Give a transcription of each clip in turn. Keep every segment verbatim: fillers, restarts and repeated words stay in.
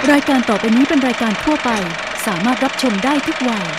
รายการต่อไปนี้เป็นรายการทั่วไปสามารถรับชมได้ทุกวัย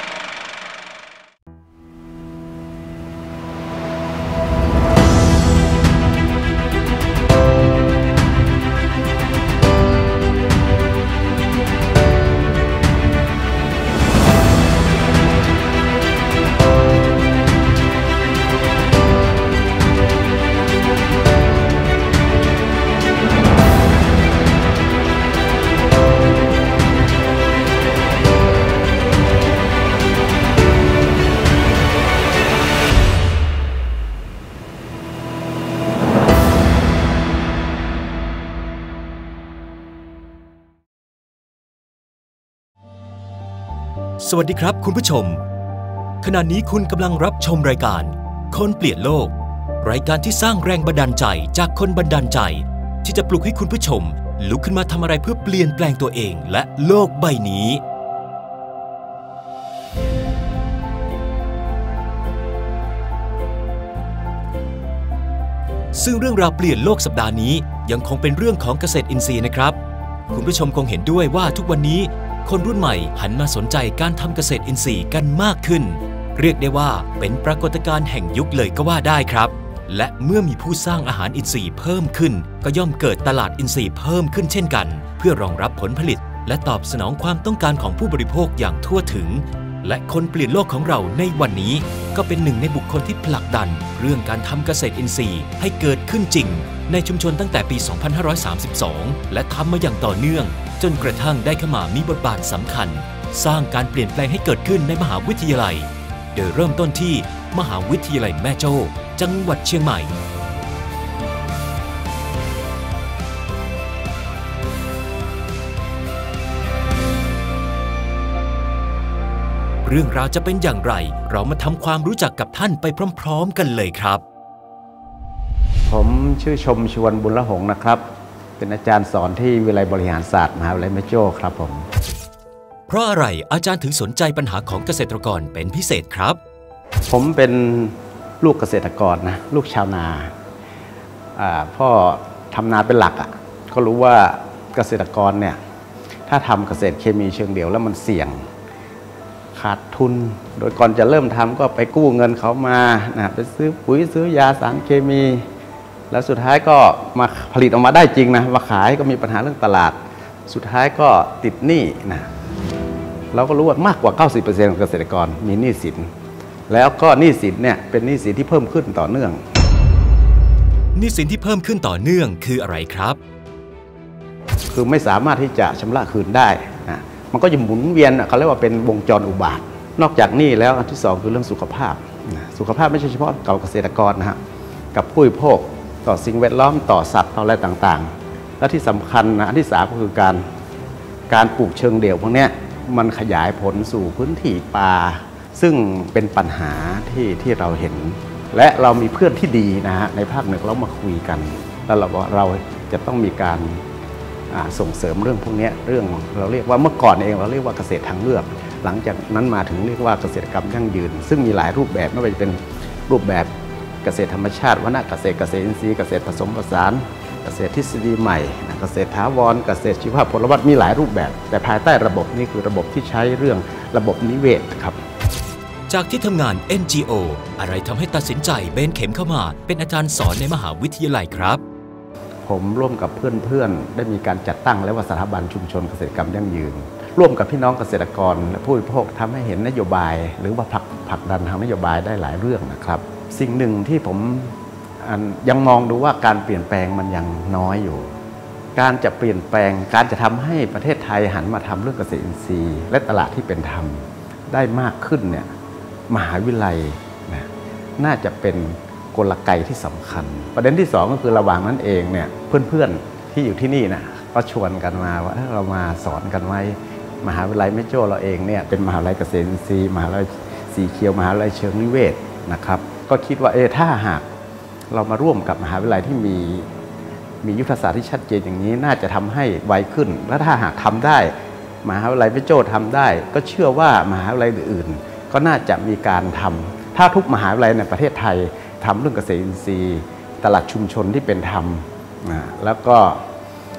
สวัสดีครับคุณผู้ชมขณะนี้คุณกำลังรับชมรายการคนเปลี่ยนโลกรายการที่สร้างแรงบันดาลใจจากคนบันดาลใจที่จะปลุกให้คุณผู้ชมลุกขึ้นมาทำอะไรเพื่อเปลี่ยนแปลงตัวเองและโลกใบนี้ซึ่งเรื่องราวเปลี่ยนโลกสัปดาห์นี้ยังคงเป็นเรื่องของเกษตรอินทรีย์นะครับคุณผู้ชมคงเห็นด้วยว่าทุกวันนี้คนรุ่นใหม่หันมาสนใจการทำเกษตรอินทรีย์กันมากขึ้นเรียกได้ว่าเป็นปรากฏการณ์แห่งยุคเลยก็ว่าได้ครับและเมื่อมีผู้สร้างอาหารอินทรีย์เพิ่มขึ้นก็ย่อมเกิดตลาดอินทรีย์เพิ่มขึ้นเช่นกันเพื่อรองรับผลผลิตและตอบสนองความต้องการของผู้บริโภคอย่างทั่วถึงและคนเปลี่ยนโลกของเราในวันนี้ก็เป็นหนึ่งในบุคคลที่ผลักดันเรื่องการทำเกษตรอินทรีย์ให้เกิดขึ้นจริงในชุมชนตั้งแต่ปี สองพันห้าร้อยสามสิบสอง และทำมาอย่างต่อเนื่องจนกระทั่งได้เข้ามามีบทบาทสำคัญสร้างการเปลี่ยนแปลงให้เกิดขึ้นในมหาวิทยาลัยโดยเริ่มต้นที่มหาวิทยาลัยแม่โจ้จังหวัดเชียงใหม่เรื่องราวจะเป็นอย่างไรเรามาทำความรู้จักกับท่านไปพร้อมๆกันเลยครับผมชื่อชมชวนบุญละหงนะครับเป็นอาจารย์สอนที่วิทยาลัยบริหารศาสตร์มหาวิทยาลัยแม่โจ้ครับผมเพราะอะไรอาจารย์ถึงสนใจปัญหาของเกษตรกรเป็นพิเศษครับผมเป็นลูกเกษตรกรนะลูกชาวนาพ่อทำนาเป็นหลักอ่ะก็รู้ว่าเกษตรกรเนี่ยถ้าทำเกษตรเคมีเชิงเดี่ยวแล้วมันเสี่ยงขาดทุนโดยก่อนจะเริ่มทำก็ไปกู้เงินเขามานะไปซื้อปุ๋ยซื้อยาสารเคมีแล้วสุดท้ายก็มาผลิตออกมาได้จริงนะมาขายก็มีปัญหาเรื่องตลาดสุดท้ายก็ติดหนี้นะเราก็รู้ว่ามากกว่า เก้าสิบเปอร์เซ็นต์ ของเกษตรกรมีหนี้สินแล้วก็หนี้สินเนี่ยเป็นหนี้สินที่เพิ่มขึ้นต่อเนื่องหนี้สินที่เพิ่มขึ้นต่อเนื่องคืออะไรครับคือไม่สามารถที่จะชำระคืนได้นะมันก็จะหมุนเวียนเขาเรียกว่าเป็นวงจรอุบาทนอกจากหนี้แล้วอันที่สองคือเรื่องสุขภาพนะสุขภาพไม่ใช่เฉพาะกับเกษตรกรนะฮะกับผู้บริโภคต่อสิ่งแวดล้อมต่อสัตว์ต่ออะไรต่างๆและที่สำคัญนะอันที่สามก็คือการการปลูกเชิงเดี่ยวพวกนี้มันขยายผลสู่พื้นที่ป่าซึ่งเป็นปัญหาที่ที่เราเห็นและเรามีเพื่อนที่ดีนะฮะในภาคเหนือเรามาคุยกันแล้วเราบอกเราจะต้องมีการส่งเสริมเรื่องพวกนี้เรื่องเราเรียกว่าเมื่อก่อนเองเราเรียกว่าเกษตรทางเลือกหลังจากนั้นมาถึงเรียกว่าเกษตรกรรมยั่งยืนซึ่งมีหลายรูปแบบไม่ว่าจะเป็นรูปแบบเกษตรธรรมชาติวนาเกษตรเกษตรอินทรีย์เกษตรผสมผสานเกษตรทฤษฎีใหม่เกษตรถาวรเกษตรชีวภาพผลวัตมีหลายรูปแบบแต่ภายใต้ระบบนี้คือระบบที่ใช้เรื่องระบบนิเวศครับจากที่ทำงาน เอ็น จี โอ อะไรทำให้ตัดสินใจเบนเข็มเข้ามาเป็นอาจารย์สอนในมหาวิทยาลัยครับผมร่วมกับเพื่อนๆได้มีการจัดตั้งและว่าสถาบันชุมชนเกษตรกรรมยั่งยืนร่วมกับพี่น้องเกษตรกรและผู้บริโภคทำให้เห็นนโยบายหรือว่าผลักผลักดันทางนโยบายได้หลายเรื่องนะครับสิ่งหนึ่งที่ผมยังมองดูว่าการเปลี่ยนแปลงมันยังน้อยอยู่การจะเปลี่ยนแปลงการจะทำให้ประเทศไทยหันมาทำเรื่องเกษตรอินทรีย์และตลาดที่เป็นธรรมได้มากขึ้นเนี่ยมหาวิทยาลัยนะน่าจะเป็นกลไกที่สำคัญประเด็นที่สองก็คือระหว่างนั้นเองเนี่ยเพื่อนๆที่อยู่ที่นี่นะก็ชวนกันมาว่าเรามาสอนกันไว้มหาวิทยาลัยแม่โจ้เราเองเนี่ยเป็นมหาวิทยาลัยเกษตรอินทรีย์มหาวิทยาลัยสีเขียวมหาวิทยาลัยเชิงนิเวศนะครับก็คิดว่าเออถ้าหากเรามาร่วมกับมหาวิทยาลัยที่มีมียุทธศาสตร์ที่ชัดเจนอย่างนี้น่าจะทำให้ไวขึ้นและถ้าหากทำได้มหาวิทยาลัยแม่โจ้ทำได้ก็เชื่อว่ามหาวิทยาลัยอื่นๆก็น่าจะมีการทำถ้าทุกมหาวิทยาลัยในประเทศไทยทำเรื่องเกษตรอินทรีย์ตลาดชุมชนที่เป็นธรรมนะแล้วก็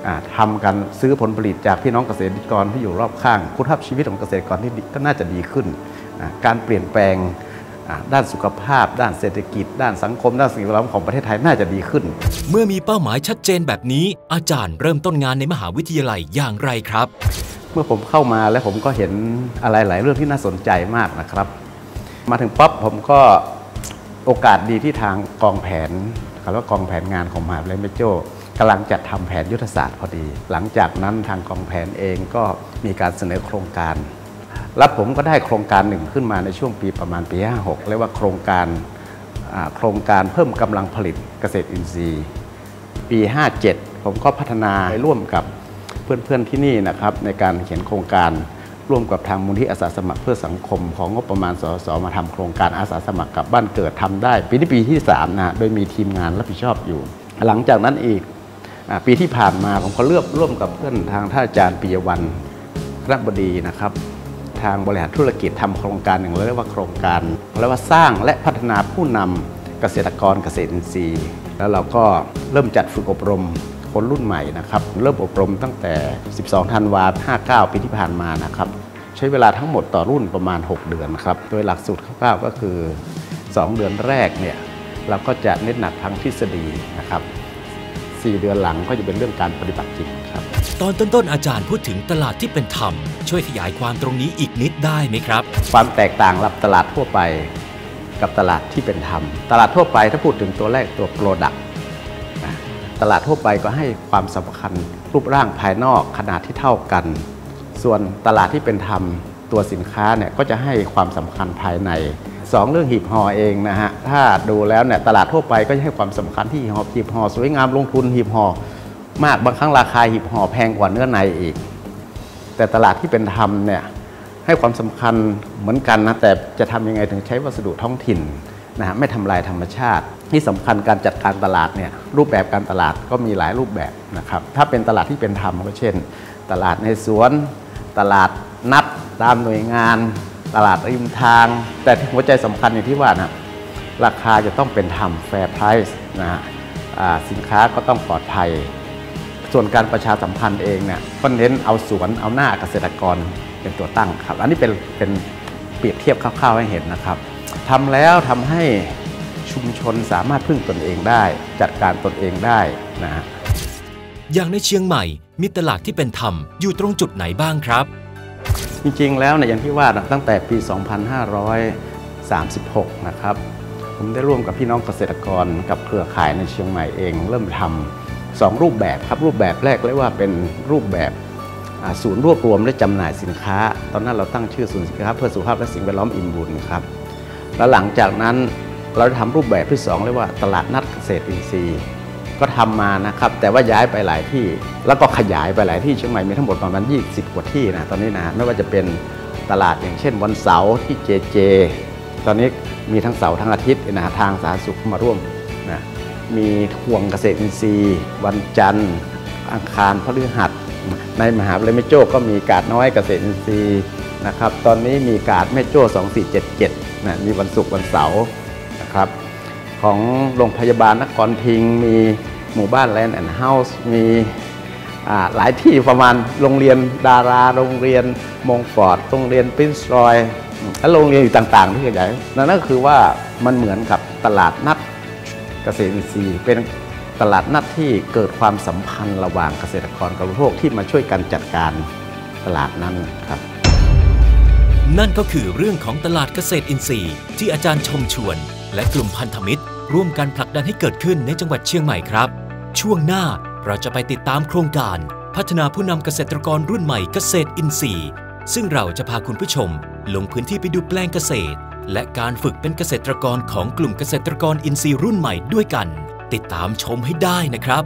ทำการซื้อผลผลิตจากพี่น้องเกษตรกรที่อยู่รอบข้างคุณภาพชีวิตของเกษตรกรที่ก็น่าจะดีขึ้นการเปลี่ยนแปลงด้านสุขภาพด้านเศรษฐกิจด้านสังคมด้านสิ่งแวดล้อมของประเทศไทยน่าจะดีขึ้นเมื่อมีเป้าหมายชัดเจนแบบนี้อาจารย์เริ่มต้นงานในมหาวิทยาลัยอย่างไรครับเมื่อผมเข้ามาแล้วผมก็เห็นอะไรหลายเรื่องที่น่าสนใจมากนะครับมาถึงปั๊บผมก็โอกาสดีที่ทางกองแผนคำว่ากองแผนงานของมหาวิทยาลัยแม่โจ้กำลังจัดทำแผนยุทธศาสตร์พอดีหลังจากนั้นทางกองแผนเองก็มีการเสนอโครงการและผมก็ได้โครงการหนึ่งขึ้นมาในช่วงปีประมาณปีห้าหกเรียกว่าโครงการโครงการเพิ่มกำลังผลิตเกษตรอินทรีย์ปีห้าเจ็ดผมก็พัฒนาไปร่วมกับเพื่อนๆที่นี่นะครับในการเขียนโครงการร่วมกับทางมูลที่อาสาสมัครเพื่อสังคมของงบประมาณสสมาทำโครงการอาสาสมัครกับบ้านเกิดทำได้ปีนี้ปีที่สามนะโดยมีทีมงานรับผิดชอบอยู่หลังจากนั้นอีกปีที่ผ่านมาผมก็เลือกร่วมกับเพื่อนทางท่านอาจารย์ปิยวัลย์คณบดีนะครับทางบริหารธุรกิจทำโครงการหนึ่งเรียกว่าโครงการเรียกว่าสร้างและพัฒนาผู้นำเกษตรกรเกษตรอินทรีย์แล้วเราก็เริ่มจัดฝึกอบรมคนรุ่นใหม่นะครับเริ่มอบรมตั้งแต่สิบสองธันวาคมห้าเก้าปีที่ผ่านมานะครับใช้เวลาทั้งหมดต่อรุ่นประมาณหกเดือนครับโดยหลักสูตรคร่าวๆก็คือสองเดือนแรกเนี่ยเราก็จะเน้นหนักทางทฤษฎีนะครับสี่เดือนหลังก็จะเป็นเรื่องการปฏิบัติจริงครับตอนต้นๆอาจารย์พูดถึงตลาดที่เป็นธรรมช่วยขยายความตรงนี้อีกนิดได้ไหมครับความแตกต่างระหว่างตลาดทั่วไปกับตลาดที่เป็นธรรมตลาดทั่วไปถ้าพูดถึงตัวแรกตัว Product ตลาดทั่วไปก็ให้ความสำคัญรูปร่างภายนอกขนาดที่เท่ากันส่วนตลาดที่เป็นธรรมตัวสินค้าเนี่ยก็จะให้ความสำคัญภายในสองเรื่องหีบห่อเองนะฮะถ้าดูแล้วเนี่ยตลาดทั่วไปก็จะให้ความสำคัญที่หีบห่อหีบห่อสวยงามลงทุนหีบห่อมากบางครั้งราคาหีบห่อแพงกว่าเนื้อในอีกแต่ตลาดที่เป็นธรรมเนี่ยให้ความสำคัญเหมือนกันนะแต่จะทำยังไงถึงใช้วัสดุท้องถิ่นนะฮะไม่ทำลายธรรมชาติที่สำคัญการจัดการตลาดเนี่ยรูปแบบการตลาดก็มีหลายรูปแบบนะครับถ้าเป็นตลาดที่เป็นธรรมก็เช่นตลาดในสวนตลาดนัดตามหน่วยงานตลาดริมทางแต่หัวใจสำคัญอยู่ที่ว่านะราคาจะต้องเป็นธรรมแฟร์ไพรซ์นะฮะสินค้าก็ต้องปลอดภัยส่วนการประชาสัมพันธ์เองเนี่ยก็เน้นเอาสวนเอาหน้าเกษตรกรเป็นตัวตั้งครับอันนี้เป็นเป็นเปรียบเทียบคร่าวๆให้เห็นนะครับทำแล้วทำให้ชุมชนสามารถพึ่งตนเองได้จัดการตนเองได้นะฮะอย่างในเชียงใหม่มีตลาดที่เป็นธรรมอยู่ตรงจุดไหนบ้างครับจริงๆแล้วเนี่ยอย่างที่ว่าตั้งแต่ปีสองพันห้าร้อยสามสิบหกนะครับผมได้ร่วมกับพี่น้องเกษตรกรกับเครือข่ายในเชียงใหม่เองเริ่มทำสองรูปแบบครับรูปแบบแรกเรียกว่าเป็นรูปแบบศูนย์รวบรวมและจำหน่ายสินค้าตอนนั้นเราตั้งชื่อศูนย์สินค้าเพื่อสุขภาพและสิ่งแวดล้อมอิ่มบุญครับแล้วหลังจากนั้นเราทำรูปแบบที่สองเรียกว่าตลาดนัดเกษตรอินทรีย์ก็ทำมานะครับแต่ว่าย้ายไปหลายที่แล้วก็ขยายไปหลายที่เชียงใหม่มีทั้งหมดประมาณยี่สิบกว่าที่นะตอนนี้นะไม่ว่าจะเป็นตลาดอย่างเช่นวันเสาร์ที่เจเจตอนนี้มีทั้งเสาร์ทั้งอาทิตย์นะทางสาธารณสุขมาร่วมนะมีห่วงเกษตรอินทรีย์วันจันทร์อังคารพฤหัสในมหาวิทยาลัยแม่โจ้ก็มีกาดน้อยเกษตรอินทรีย์นะครับตอนนี้มีกาดแม่โจ้สองสี่เจ็ดเจ็ดนะมีวันศุกร์วันเสาร์นะครับของโรงพยาบาลนครพิงค์มีหมู่บ้านแลนด์แอนด์เฮาส์มีหลายที่ประมาณโรงเรียนดาราโรงเรียนมงฟอร์ดโรงเรียนปรินซ์รอยและโรงเรียนอีกต่างๆที่ขยายนั่นก็คือว่ามันเหมือนกับตลาดนัดเกษตรอินทรีย์เป็นตลาดนัดที่เกิดความสัมพันธ์ระหว่างเกษตรกรกับบริโภคที่มาช่วยกันจัดการตลาดนั้นครับนั่นก็คือเรื่องของตลาดเกษตรอินทรีย์ที่อาจารย์ชมชวนและกลุ่มพันธมิตรร่วมกันผลักดันให้เกิดขึ้นในจังหวัดเชียงใหม่ครับช่วงหน้าเราจะไปติดตามโครงการพัฒนาผู้นำเกษตรกรรุ่นใหม่เกษตรอินทรีย์ซึ่งเราจะพาคุณผู้ชมลงพื้นที่ไปดูแปลงเกษตรและการฝึกเป็นเกษตรกรของกลุ่มเกษตรกรอินทรีย์รุ่นใหม่ด้วยกันติดตามชมให้ได้นะครับ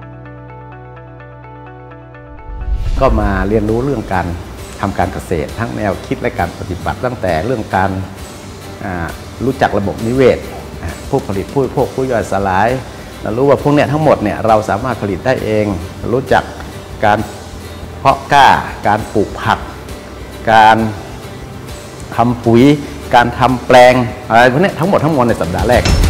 ก็มาเรียนรู้เรื่องการทำการเกษตรทั้งแนวคิดและการปฏิบัติตั้งแต่เรื่องการรู้จักระบบนิเวศผู้ผลิตผู้บริโภคผู้ย่อยสลายเรารู้ว่าพวกนี้ทั้งหมดเนี่ยเราสามารถผลิตได้เองรู้จักการเพาะกล้าการปลูกผักการทำปุ๋ยการทำแปลงอะไรพวกนี้ทั้งหมดทั้งมวลในสัปดาห์แรก